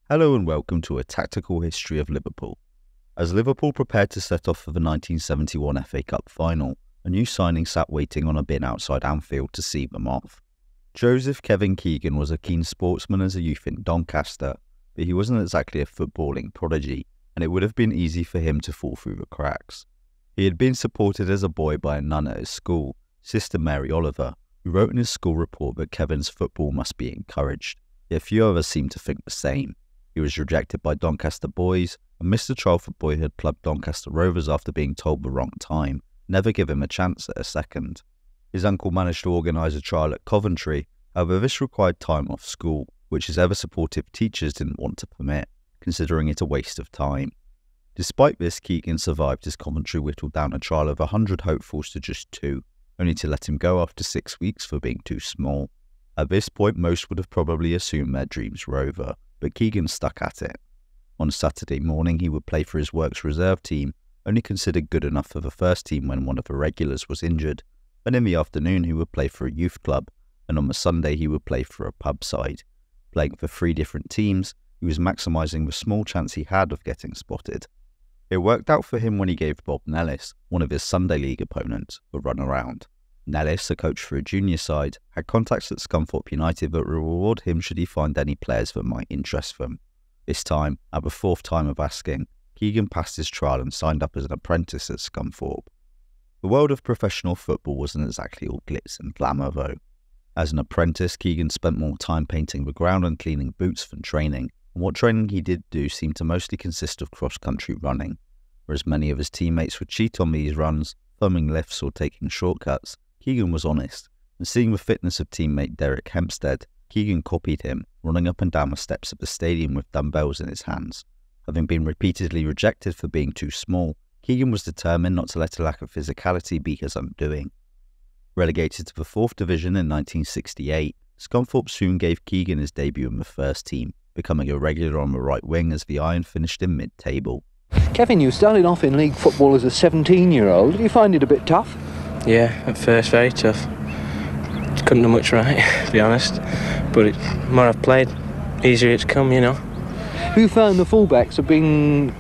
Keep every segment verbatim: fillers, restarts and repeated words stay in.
Hello and welcome to a tactical history of Liverpool. As Liverpool prepared to set off for the nineteen seventy-one F A Cup final, a new signing sat waiting on a bin outside Anfield to see them off. Joseph Kevin Keegan was a keen sportsman as a youth in Doncaster, but he wasn't exactly a footballing prodigy, and it would have been easy for him to fall through the cracks. He had been supported as a boy by a nun at his school, Sister Mary Oliver, who wrote in his school report that Kevin's football must be encouraged, yet few others seemed to think the same. He was rejected by Doncaster boys and missed a trial for boyhood club Doncaster Rovers after being told the wrong time, never give him a chance at a second. His uncle managed to organise a trial at Coventry, however this required time off school, which his ever-supportive teachers didn't want to permit, considering it a waste of time. Despite this, Keegan survived as Coventry whittled down a trial of one hundred hopefuls to just two, only to let him go after six weeks for being too small. At this point, most would have probably assumed their dreams were over, but Keegan stuck at it. On Saturday morning, he would play for his works reserve team, only considered good enough for the first team when one of the regulars was injured, and in the afternoon he would play for a youth club, and on the Sunday he would play for a pub side. Playing for three different teams, he was maximising the small chance he had of getting spotted. It worked out for him when he gave Bob Nellis, one of his Sunday League opponents, a run around. Nellis, a coach for a junior side, had contacts at Scunthorpe United that would reward him should he find any players that might interest them. This time, at the fourth time of asking, Keegan passed his trial and signed up as an apprentice at Scunthorpe. The world of professional football wasn't exactly all glitz and glamour though. As an apprentice, Keegan spent more time painting the ground and cleaning boots than training, and what training he did do seemed to mostly consist of cross-country running. Whereas many of his teammates would cheat on these runs, thumbing lifts or taking shortcuts, Keegan was honest, and seeing the fitness of teammate Derek Hempstead, Keegan copied him, running up and down the steps of the stadium with dumbbells in his hands. Having been repeatedly rejected for being too small, Keegan was determined not to let a lack of physicality be his undoing. Relegated to the fourth Division in nineteen sixty-eight, Scunthorpe soon gave Keegan his debut in the first team, becoming a regular on the right wing as the Iron finished in mid-table. Kevin, you started off in league football as a seventeen-year-old. Did you find it a bit tough? Yeah, at first very tough. Couldn't do much right, to be honest. But it, the more I've played, easier it's come, you know. Have you found the fullbacks have been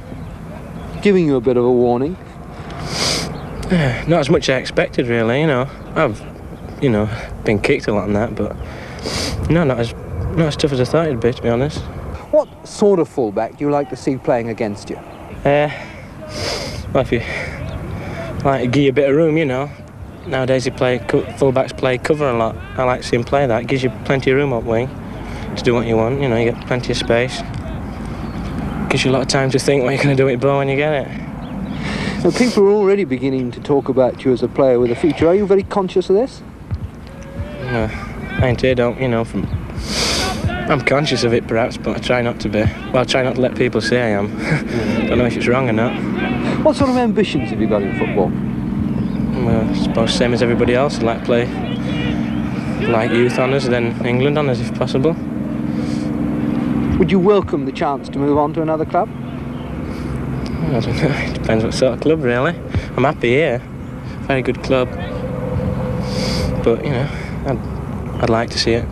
giving you a bit of a warning? Yeah, not as much as I expected, really, you know. I've, you know, been kicked a lot on that, but no, not as not as tough as I thought it'd be, to be honest. What sort of fullback do you like to see playing against you? Uh, well, if you like to give you a bit of room, you know. Nowadays, you play fullbacks play cover a lot. I like to see him play that. It gives you plenty of room up wing to do what you want. You know, you get plenty of space. Gives you a lot of time to think what you're going to do with the ball when you get it. Now, people are already beginning to talk about you as a player with a future. Are you very conscious of this? No, I ain't here, don't, you know, from... I'm conscious of it, perhaps, but I try not to be. Well, I try not to let people say I am. Don't know if it's wrong or not. What sort of ambitions have you got in football? Well, I suppose same as everybody else. I'd like to play like youth honours, then England honours if possible. Would you welcome the chance to move on to another club? I don't know, it depends what sort of club, really. I'm happy here. Very good club. But, you know, I'd, I'd like to see it.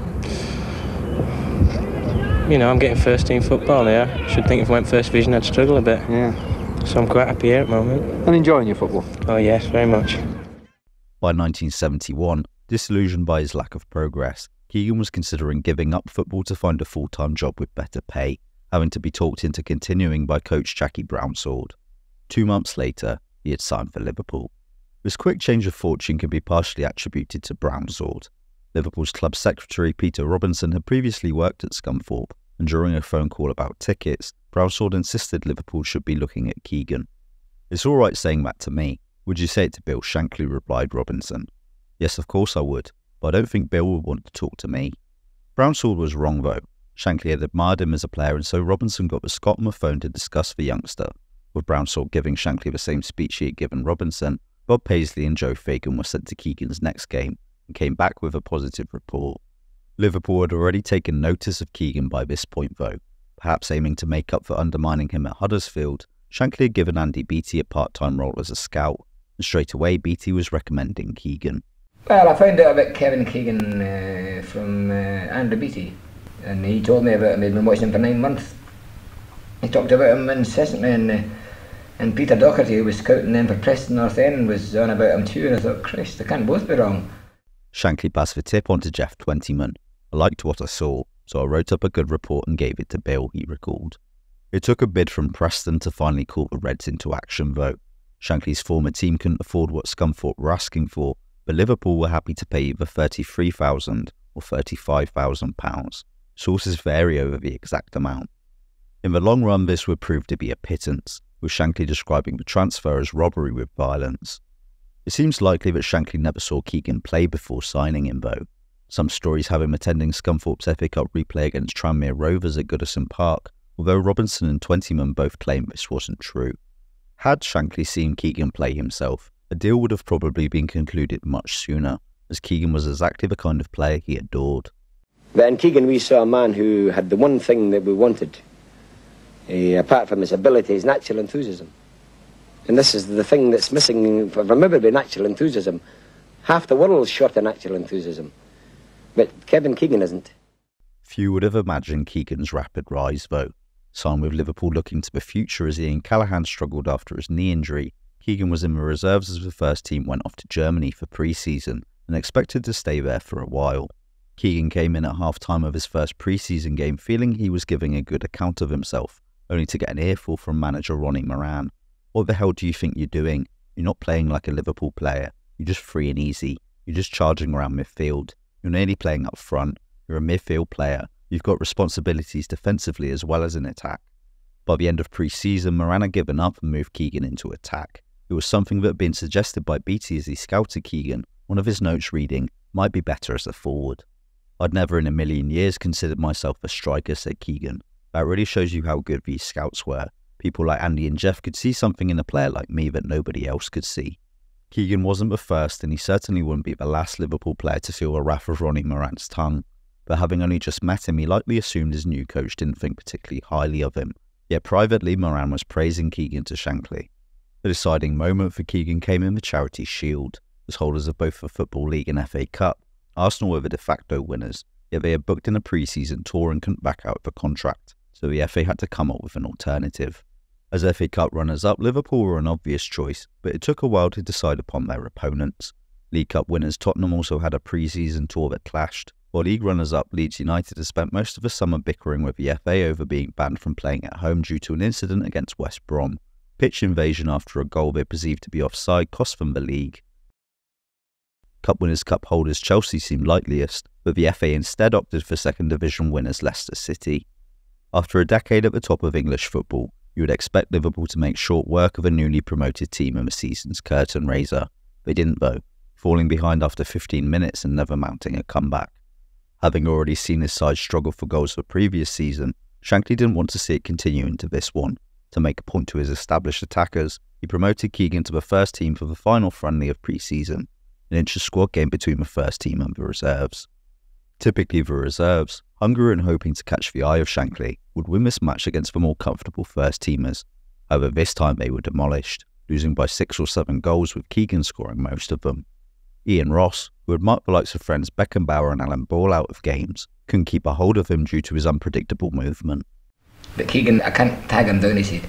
You know, I'm getting first team football here. I should think if I went first division I'd struggle a bit. Yeah. So I'm quite happy here at the moment. And enjoying your football? Oh yes, very much. By nineteen seventy-one, disillusioned by his lack of progress, Keegan was considering giving up football to find a full-time job with better pay, having to be talked into continuing by coach Jackie Brownsword. Two months later, he had signed for Liverpool. This quick change of fortune can be partially attributed to Brownsword. Liverpool's club secretary Peter Robinson had previously worked at Scunthorpe, and during a phone call about tickets, Brownsword insisted Liverpool should be looking at Keegan. "It's all right saying that to me. Would you say it to Bill Shankly?" replied Robinson. "Yes, of course I would, but I don't think Bill would want to talk to me." Brownsword was wrong though. Shankly had admired him as a player, and so Robinson got the Scot on the phone to discuss the youngster. With Brownsword giving Shankly the same speech he had given Robinson, Bob Paisley and Joe Fagan were sent to Keegan's next game and came back with a positive report. Liverpool had already taken notice of Keegan by this point though. Perhaps aiming to make up for undermining him at Huddersfield, Shankly had given Andy Beattie a part-time role as a scout, and straight away Beattie was recommending Keegan. Well, I found out about Kevin Keegan uh, from uh, Andy Beattie, and he told me about him. He'd been watching him for nine months, He talked about him incessantly, and, uh, and Peter Doherty, who was scouting them for Preston North End, was on about him too, and I thought, Christ, they can't both be wrong. Shankly passed the tip on to Jeff Twentyman. I liked what I saw, so I wrote up a good report and gave it to Bill, he recalled. It took a bid from Preston to finally call the Reds into action, though. Shankly's former team couldn't afford what Scunthorpe were asking for, but Liverpool were happy to pay either thirty-three thousand pounds or thirty-five thousand pounds. Sources vary over the exact amount. In the long run, this would prove to be a pittance, with Shankly describing the transfer as robbery with violence. It seems likely that Shankly never saw Keegan play before signing him, though. Some stories have him attending Scunthorpe's F A Cup replay against Tranmere Rovers at Goodison Park, although Robinson and Twentyman both claim this wasn't true. Had Shankly seen Keegan play himself, a deal would have probably been concluded much sooner, as Keegan was exactly the kind of player he adored. But in Keegan we saw a man who had the one thing that we wanted, uh, apart from his ability, his natural enthusiasm. And this is the thing that's missing from everybody, natural enthusiasm. Half the world's short of natural enthusiasm. But Kevin Keegan isn't. Few would have imagined Keegan's rapid rise, though. Signed with Liverpool looking to the future as Ian Callaghan struggled after his knee injury, Keegan was in the reserves as the first team went off to Germany for pre-season and expected to stay there for a while. Keegan came in at half-time of his first pre-season game feeling he was giving a good account of himself, only to get an earful from manager Ronnie Moran. What the hell do you think you're doing? You're not playing like a Liverpool player. You're just free and easy. You're just charging around midfield. You're nearly playing up front. You're a midfield player. You've got responsibilities defensively as well as in attack. By the end of pre-season, Moran had given up and moved Keegan into attack. It was something that had been suggested by Beattie as he scouted Keegan, one of his notes reading, "Might be better as a forward." "I'd never in a million years considered myself a striker," said Keegan. "That really shows you how good these scouts were. People like Andy and Jeff could see something in a player like me that nobody else could see." Keegan wasn't the first, and he certainly wouldn't be the last Liverpool player to feel the wrath of Ronnie Moran's tongue. But having only just met him, he likely assumed his new coach didn't think particularly highly of him. Yet privately, Moran was praising Keegan to Shankly. The deciding moment for Keegan came in the Charity Shield. As holders of both the Football League and F A Cup, Arsenal were the de facto winners, yet they had booked in a pre-season tour and couldn't back out of the contract, so the F A had to come up with an alternative. As F A Cup runners-up, Liverpool were an obvious choice, but it took a while to decide upon their opponents. League Cup winners Tottenham also had a pre-season tour that clashed, while league runners-up Leeds United had spent most of the summer bickering with the F A over being banned from playing at home due to an incident against West Brom. Pitch invasion after a goal they perceived to be offside cost them the league. Cup Winners' Cup holders Chelsea seemed likeliest, but the F A instead opted for second division winners Leicester City. After a decade at the top of English football, you would expect Liverpool to make short work of a newly promoted team in the season's curtain raiser. They didn't though, falling behind after fifteen minutes and never mounting a comeback. Having already seen his side struggle for goals the previous season, Shankly didn't want to see it continue into this one. To make a point to his established attackers, he promoted Keegan to the first team for the final friendly of pre-season, an inter-squad game between the first team and the reserves. Typically the reserves, hungry and hoping to catch the eye of Shankly, would win this match against the more comfortable first-teamers. However, this time they were demolished, losing by six or seven goals with Keegan scoring most of them. Ian Ross, who had marked the likes of friends Beckenbauer and Alan Ball out of games, couldn't keep a hold of him due to his unpredictable movement. But Keegan, I can't tag him down, he said.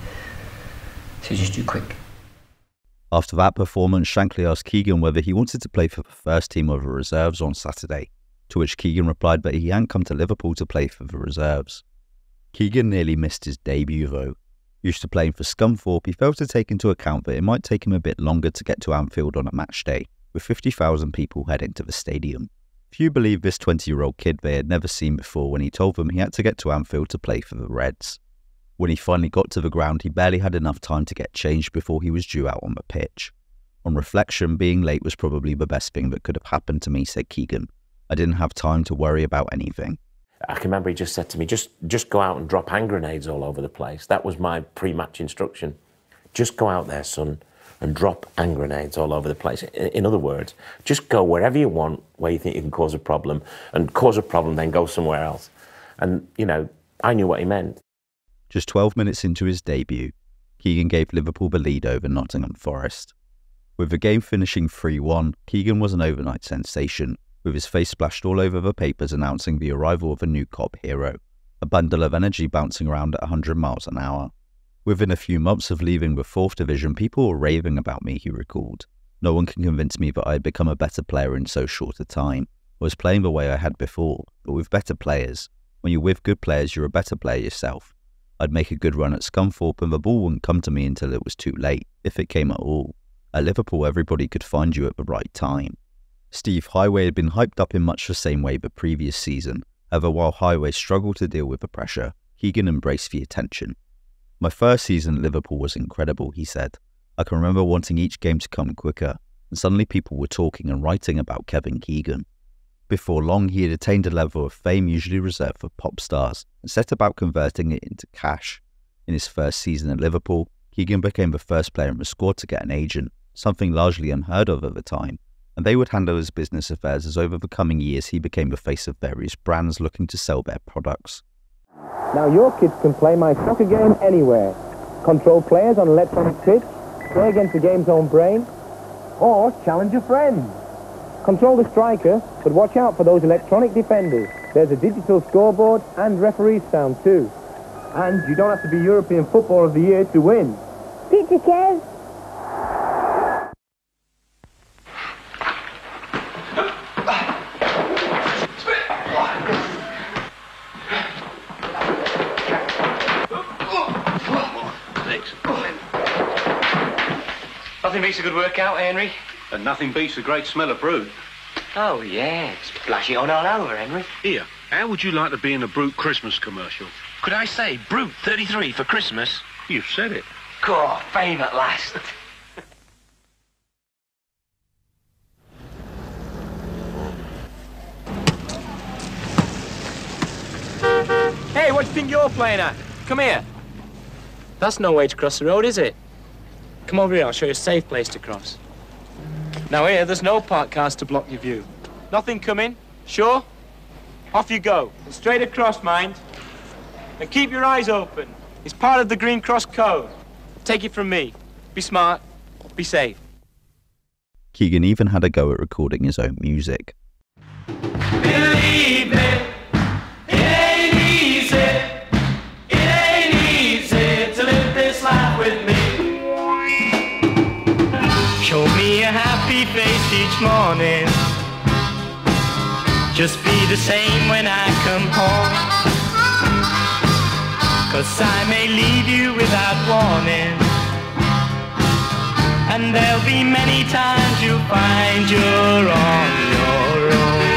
He's just too quick. After that performance, Shankly asked Keegan whether he wanted to play for the first team or the reserves on Saturday, to which Keegan replied that he hadn't come to Liverpool to play for the reserves. Keegan nearly missed his debut though. Used to playing for Scunthorpe, he failed to take into account that it might take him a bit longer to get to Anfield on a match day, with fifty thousand people heading to the stadium. Few believed this twenty-year-old kid they had never seen before when he told them he had to get to Anfield to play for the Reds. When he finally got to the ground, he barely had enough time to get changed before he was due out on the pitch. On reflection, being late was probably the best thing that could have happened to me, said Keegan. I didn't have time to worry about anything. I can remember he just said to me, just, just go out and drop hand grenades all over the place. That was my pre-match instruction. Just go out there, son, and drop hand grenades all over the place. In other words, just go wherever you want, where you think you can cause a problem, and cause a problem, then go somewhere else. And, you know, I knew what he meant. Just twelve minutes into his debut, Keegan gave Liverpool the lead over Nottingham Forest. With the game finishing three one, Keegan was an overnight sensation, with his face splashed all over the papers announcing the arrival of a new cop hero. a bundle of energy bouncing around at one hundred miles an hour. Within a few months of leaving the fourth division, people were raving about me, he recalled. No one can convince me that I had become a better player in so short a time. I was playing the way I had before, but with better players. When you're with good players, you're a better player yourself. I'd make a good run at Scunthorpe and the ball wouldn't come to me until it was too late, if it came at all. At Liverpool, everybody could find you at the right time. Steve Highway had been hyped up in much the same way the previous season. However, while Highway struggled to deal with the pressure, Keegan embraced the attention. My first season at Liverpool was incredible, he said. I can remember wanting each game to come quicker, and suddenly people were talking and writing about Kevin Keegan. Before long, he had attained a level of fame usually reserved for pop stars and set about converting it into cash. In his first season at Liverpool, Keegan became the first player in the squad to get an agent, something largely unheard of at the time, and they would handle his business affairs as over the coming years he became the face of various brands looking to sell their products. Now your kids can play my soccer game anywhere. Control players on electronic pitch, play against the game's own brain, or challenge your friends. Control the striker, but watch out for those electronic defenders. There's a digital scoreboard and referee's sound too. And you don't have to be European Footballer of the Year to win. Pizza, Kev. Nothing beats a good workout, Henry. And nothing beats the great smell of Brute. Oh, yeah. Splash it on all over, Henry. Here, how would you like to be in a Brute Christmas commercial? Could I say Brute thirty-three for Christmas? You've said it. Cool, fame at last. Hey, what do you think you're playing at? Come here. That's no way to cross the road, is it? Come over here, I'll show you a safe place to cross. Now here, there's no parked cars to block your view. Nothing coming? Sure? Off you go. And straight across, mind. And keep your eyes open. It's part of the Green Cross Code. Take it from me. Be smart. Be safe. Keegan even had a go at recording his own music. Believe me, it ain't easy. It ain't easy to live this life with me. Show me a happy face each morning. Just be the same when I come home. 'Cause I may leave you without warning. And there'll be many times you'll find you're on your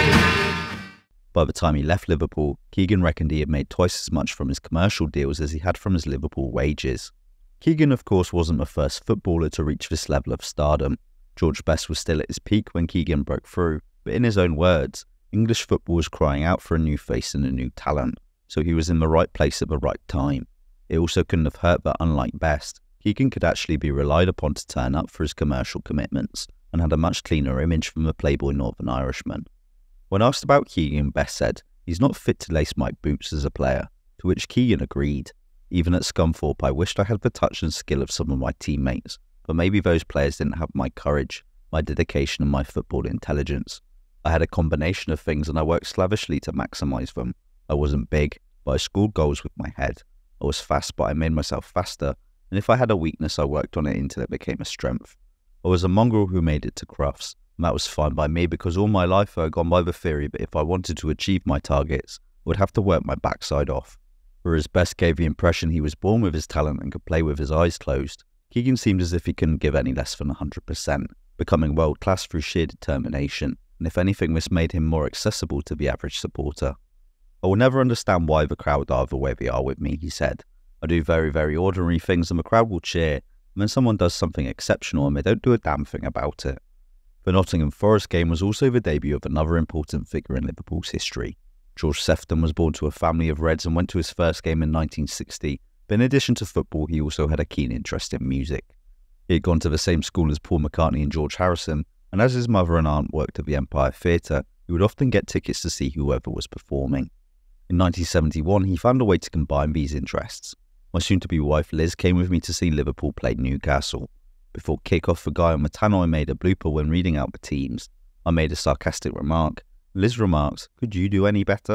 own. By the time he left Liverpool, Keegan reckoned he had made twice as much from his commercial deals as he had from his Liverpool wages. Keegan, of course, wasn't the first footballer to reach this level of stardom. George Best was still at his peak when Keegan broke through, but in his own words, English football was crying out for a new face and a new talent, so he was in the right place at the right time. It also couldn't have hurt that, unlike Best, Keegan could actually be relied upon to turn up for his commercial commitments, and had a much cleaner image from the playboy Northern Irishman. When asked about Keegan, Best said, "He's not fit to lace my boots as a player," to which Keegan agreed. Even at Scunthorpe, I wished I had the touch and skill of some of my teammates, but maybe those players didn't have my courage, my dedication and my football intelligence. I had a combination of things and I worked slavishly to maximise them. I wasn't big, but I scored goals with my head. I was fast, but I made myself faster, and if I had a weakness, I worked on it until it became a strength. I was a mongrel who made it to Crufts, and that was fine by me because all my life I had gone by the theory that if I wanted to achieve my targets, I would have to work my backside off. Whereas Best gave the impression he was born with his talent and could play with his eyes closed, Keegan seemed as if he couldn't give any less than one hundred percent, becoming world-class through sheer determination, and if anything this made him more accessible to the average supporter. "I will never understand why the crowd are the way they are with me," he said. "I do very, very ordinary things and the crowd will cheer, and then someone does something exceptional and they don't do a damn thing about it." The Nottingham Forest game was also the debut of another important figure in Liverpool's history. George Sephton was born to a family of Reds and went to his first game in nineteen sixty, but in addition to football, he also had a keen interest in music. He had gone to the same school as Paul McCartney and George Harrison, and as his mother and aunt worked at the Empire Theatre, he would often get tickets to see whoever was performing. In nineteen seventy-one, he found a way to combine these interests. My soon-to-be wife Liz came with me to see Liverpool play Newcastle. Before kick-off, the guy on the tannoy made a blooper when reading out the teams. I made a sarcastic remark. Liz remarked, "Could you do any better?"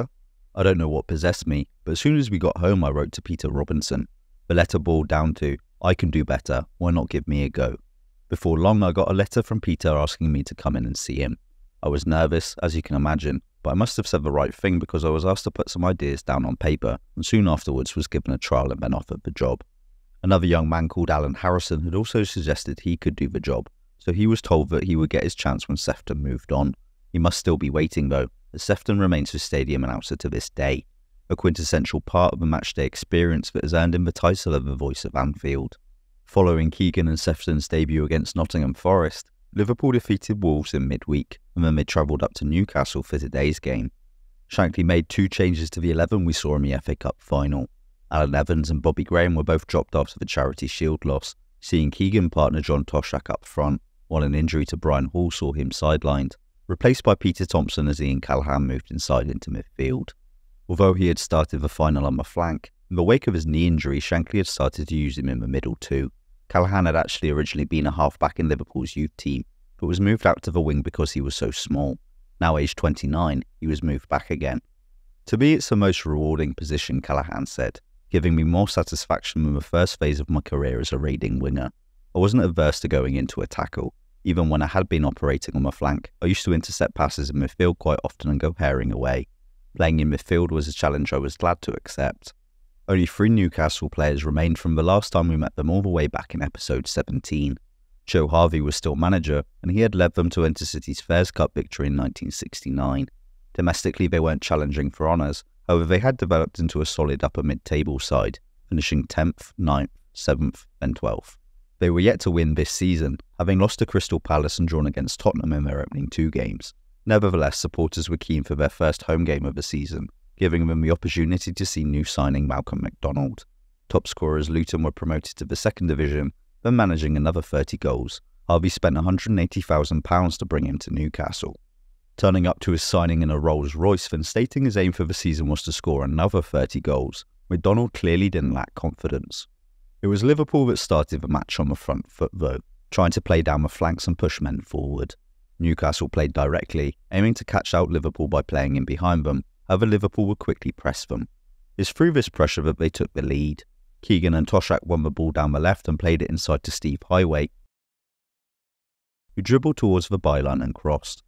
I don't know what possessed me, but as soon as we got home I wrote to Peter Robinson. The letter boiled down to, I can do better, why not give me a go? Before long I got a letter from Peter asking me to come in and see him. I was nervous, as you can imagine, but I must have said the right thing because I was asked to put some ideas down on paper and soon afterwards was given a trial and then offered the job. Another young man called Alan Harrison had also suggested he could do the job, so he was told that he would get his chance when Sephton moved on. He must still be waiting though, as Sephton remains the stadium announcer to this day, a quintessential part of the matchday experience that has earned him the title of the voice of Anfield. Following Keegan and Sephton's debut against Nottingham Forest, Liverpool defeated Wolves in midweek, and then they travelled up to Newcastle for today's game. Shankly made two changes to the eleven we saw in the F A Cup final. Alan Evans and Bobby Graham were both dropped after the Charity Shield loss, seeing Keegan partner John Toshak up front, while an injury to Brian Hall saw him sidelined, replaced by Peter Thompson as Ian Callaghan moved inside into midfield. Although he had started the final on the flank, in the wake of his knee injury Shankly had started to use him in the middle too. Callaghan had actually originally been a half-back in Liverpool's youth team, but was moved out to the wing because he was so small. Now aged twenty-nine, he was moved back again. To me it's the most rewarding position, Callaghan said, giving me more satisfaction than the first phase of my career as a raiding winger. I wasn't averse to going into a tackle. Even when I had been operating on my flank, I used to intercept passes in midfield quite often and go herring away. Playing in midfield was a challenge I was glad to accept. Only three Newcastle players remained from the last time we met them all the way back in episode seventeen. Joe Harvey was still manager, and he had led them to Intercity's Fairs Cup victory in nineteen sixty-nine. Domestically they weren't challenging for honours, however they had developed into a solid upper mid-table side, finishing tenth, ninth, seventh and twelfth. They were yet to win this season, having lost to Crystal Palace and drawn against Tottenham in their opening two games. Nevertheless, supporters were keen for their first home game of the season, giving them the opportunity to see new signing Malcolm McDonald. Top scorers Luton were promoted to the second division, then managing another thirty goals. Harvey spent one hundred eighty thousand pounds to bring him to Newcastle. Turning up to his signing in a Rolls Royce, then stating his aim for the season was to score another thirty goals, McDonald clearly didn't lack confidence. It was Liverpool that started the match on the front foot though, trying to play down the flanks and push men forward. Newcastle played directly, aiming to catch out Liverpool by playing in behind them, however Liverpool would quickly press them. It's through this pressure that they took the lead. Keegan and Toshak won the ball down the left and played it inside to Steve Highway, who dribbled towards the byline and crossed.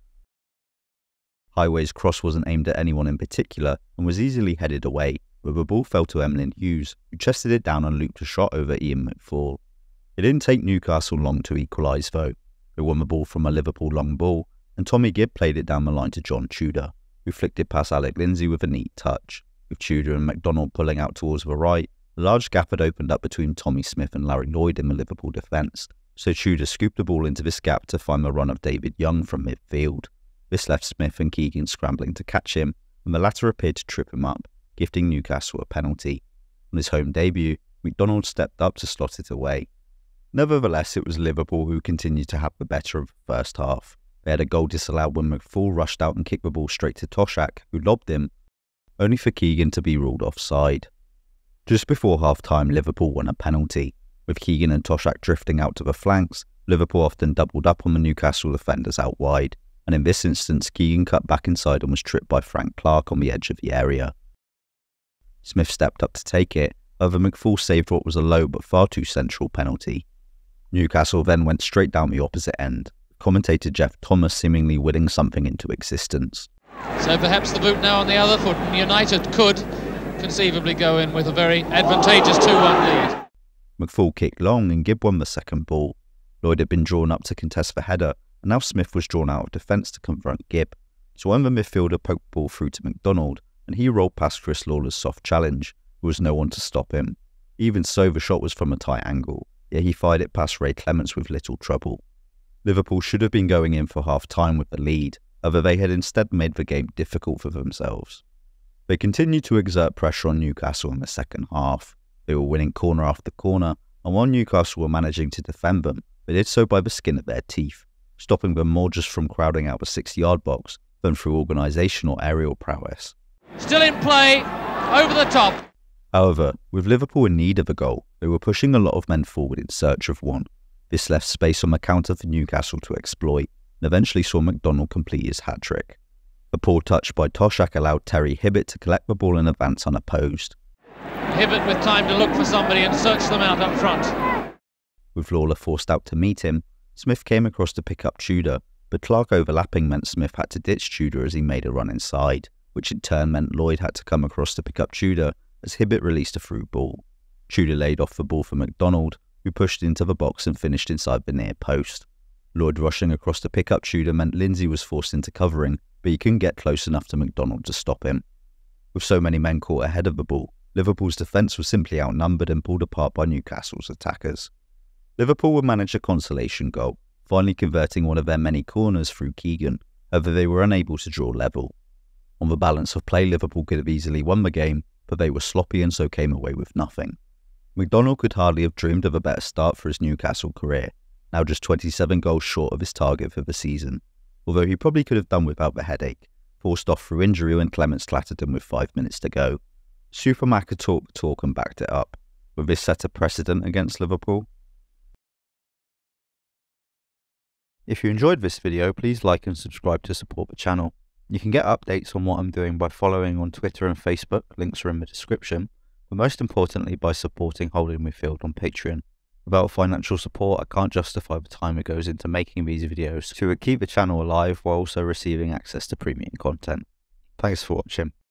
Highway's cross wasn't aimed at anyone in particular and was easily headed away, but the ball fell to Emlyn Hughes, who chested it down and looped a shot over Ian McFall. It didn't take Newcastle long to equalise though. They won the ball from a Liverpool long ball, and Tommy Gibb played it down the line to John Tudor, who flicked it past Alec Lindsay with a neat touch. With Tudor and McDonald pulling out towards the right, a large gap had opened up between Tommy Smith and Larry Lloyd in the Liverpool defence, so Tudor scooped the ball into this gap to find the run of David Young from midfield. This left Smith and Keegan scrambling to catch him, and the latter appeared to trip him up, gifting Newcastle a penalty. On his home debut, McDonald stepped up to slot it away. Nevertheless, it was Liverpool who continued to have the better of the first half. They had a goal disallowed when McFall rushed out and kicked the ball straight to Toshak, who lobbed him, only for Keegan to be ruled offside. Just before half-time, Liverpool won a penalty. With Keegan and Toshak drifting out to the flanks, Liverpool often doubled up on the Newcastle defenders out wide, and in this instance Keegan cut back inside and was tripped by Frank Clark on the edge of the area. Smith stepped up to take it, however McFall saved what was a low but far too central penalty. Newcastle then went straight down the opposite end, commentator Jeff Thomas seemingly willing something into existence. So perhaps the boot now on the other foot, and United could conceivably go in with a very advantageous two one lead. McFall kicked long and Gibb won the second ball. Lloyd had been drawn up to contest the header, and now Smith was drawn out of defence to confront Gibb. So when the midfielder poked the ball through to McDonald, and he rolled past Chris Lawler's soft challenge, there was no one to stop him. Even so, the shot was from a tight angle, yet he fired it past Ray Clements with little trouble. Liverpool should have been going in for half-time with the lead, however they had instead made the game difficult for themselves. They continued to exert pressure on Newcastle in the second half. They were winning corner after corner, and while Newcastle were managing to defend them, they did so by the skin of their teeth, stopping them more just from crowding out the six-yard box than through organisation or aerial prowess. Still in play, over the top. However, with Liverpool in need of a goal, they were pushing a lot of men forward in search of one. This left space on the counter for Newcastle to exploit, and eventually saw McDonald complete his hat-trick. A poor touch by Toshak allowed Terry Hibbett to collect the ball and advance unopposed. Hibbett with time to look for somebody and search them out up front. With Lawler forced out to meet him, Smith came across to pick up Tudor, but Clark overlapping meant Smith had to ditch Tudor as he made a run inside, which in turn meant Lloyd had to come across to pick up Tudor as Hibbett released a through ball. Tudor laid off the ball for McDonald, who pushed into the box and finished inside the near post. Lloyd rushing across to pick up Tudor meant Lindsay was forced into covering, but he couldn't get close enough to McDonald to stop him. With so many men caught ahead of the ball, Liverpool's defence was simply outnumbered and pulled apart by Newcastle's attackers. Liverpool would manage a consolation goal, finally converting one of their many corners through Keegan, however they were unable to draw level. On the balance of play, Liverpool could have easily won the game, but they were sloppy and so came away with nothing. McDonald could hardly have dreamed of a better start for his Newcastle career, now just twenty-seven goals short of his target for the season, although he probably could have done without the headache, forced off through injury when Clements clattered him with five minutes to go. Supermac had talked the talk and backed it up. Would this set a precedent against Liverpool? If you enjoyed this video, please like and subscribe to support the channel. You can get updates on what I'm doing by following on Twitter and Facebook, links are in the description, but most importantly by supporting Holding Midfield on Patreon. Without financial support, I can't justify the time it goes into making these videos to keep the channel alive while also receiving access to premium content. Thanks for watching.